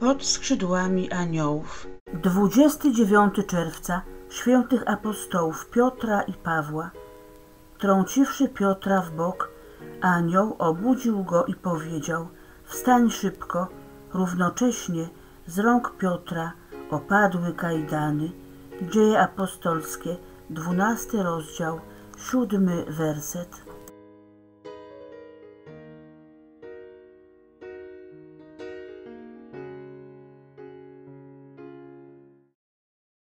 Pod skrzydłami aniołów. 29 czerwca świętych apostołów Piotra i Pawła. Trąciwszy Piotra w bok, anioł obudził go i powiedział: wstań szybko. Równocześnie z rąk Piotra opadły kajdany. Dzieje apostolskie, 12 rozdział, 7 werset.